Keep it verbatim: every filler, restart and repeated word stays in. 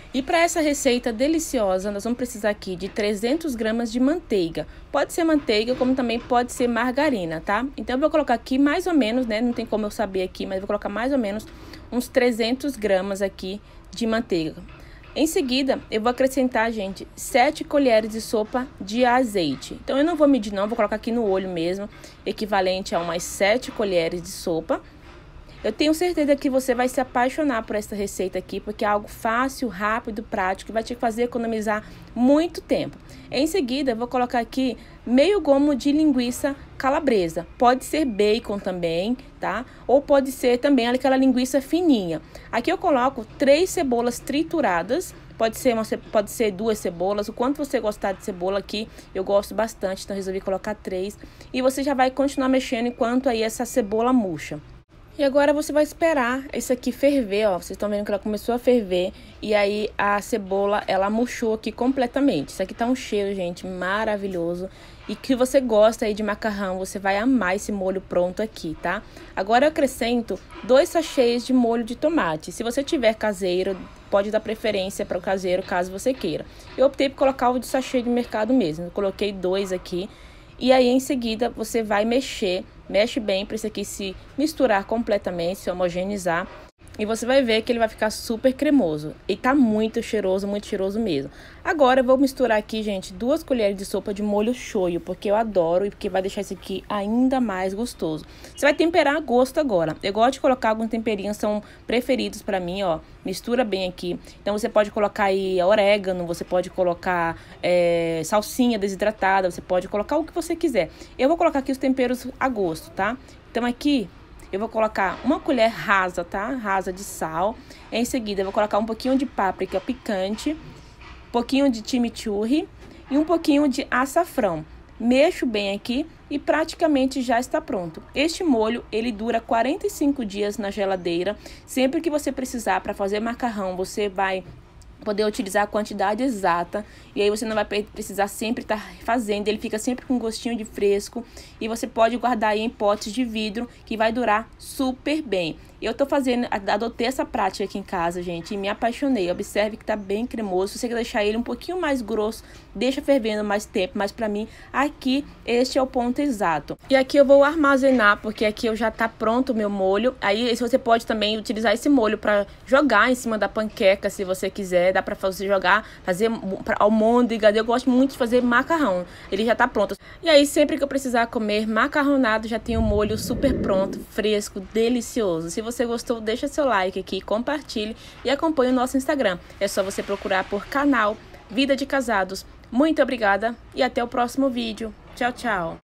E para essa receita deliciosa, nós vamos precisar aqui de trezentas gramas de manteiga. Pode ser manteiga, como também pode ser margarina, tá? Então, eu vou colocar aqui mais ou menos, né? Não tem como eu saber aqui, mas eu vou colocar mais ou menos uns trezentas gramas aqui de manteiga. Em seguida, eu vou acrescentar, gente, sete colheres de sopa de azeite. Então, eu não vou medir não, vou colocar aqui no olho mesmo, equivalente a umas sete colheres de sopa. Eu tenho certeza que você vai se apaixonar por essa receita aqui, porque é algo fácil, rápido, prático, que vai te fazer economizar muito tempo. Em seguida, eu vou colocar aqui meio gomo de linguiça calabresa. Pode ser bacon também, tá? Ou pode ser também aquela linguiça fininha. Aqui eu coloco três cebolas trituradas. Pode ser, uma, pode ser duas cebolas, o quanto você gostar de cebola aqui, eu gosto bastante, então resolvi colocar três. E você já vai continuar mexendo enquanto aí essa cebola murcha. E agora você vai esperar isso aqui ferver, ó. Vocês estão vendo que ela começou a ferver e aí a cebola, ela murchou aqui completamente. Isso aqui tá um cheiro, gente, maravilhoso. E que você gosta aí de macarrão, você vai amar esse molho pronto aqui, tá? Agora eu acrescento dois sachês de molho de tomate. Se você tiver caseiro, pode dar preferência para o caseiro, caso você queira. Eu optei por colocar o de sachê de mercado mesmo. Eu coloquei dois aqui. E aí, em seguida, você vai mexer, mexe bem para isso aqui se misturar completamente, se homogeneizar. E você vai ver que ele vai ficar super cremoso. E tá muito cheiroso, muito cheiroso mesmo. Agora eu vou misturar aqui, gente, duas colheres de sopa de molho shoyu, porque eu adoro e porque vai deixar isso aqui ainda mais gostoso. Você vai temperar a gosto agora. Eu gosto de colocar alguns temperinhos, são preferidos pra mim, ó. Mistura bem aqui. Então você pode colocar aí orégano, você pode colocar é, salsinha desidratada, você pode colocar o que você quiser. Eu vou colocar aqui os temperos a gosto, tá? Então aqui eu vou colocar uma colher rasa, tá? Rasa de sal. Em seguida, eu vou colocar um pouquinho de páprica picante, um pouquinho de chimichurri e um pouquinho de açafrão. Mexo bem aqui e praticamente já está pronto. Este molho, ele dura quarenta e cinco dias na geladeira. Sempre que você precisar para fazer macarrão, você vai poder utilizar a quantidade exata e aí você não vai precisar sempre estar fazendo, ele fica sempre com gostinho de fresco e você pode guardar aí em potes de vidro que vai durar super bem. Eu tô fazendo, adotei essa prática aqui em casa, gente, e me apaixonei. Observe que tá bem cremoso. Se você quer deixar ele um pouquinho mais grosso, deixa fervendo mais tempo, mas pra mim, aqui, este é o ponto exato. E aqui eu vou armazenar, porque aqui eu já tá pronto o meu molho. Aí você pode também utilizar esse molho pra jogar em cima da panqueca, se você quiser. Dá pra você jogar, fazer almôndega. Eu gosto muito de fazer macarrão. Ele já tá pronto. E aí, sempre que eu precisar comer macarronado, já tem o molho super pronto, fresco, delicioso. Se você gostou, deixa seu like aqui, compartilhe e acompanhe o nosso Instagram. É só você procurar por canal Vida de Casados. Muito obrigada e até o próximo vídeo. Tchau, tchau!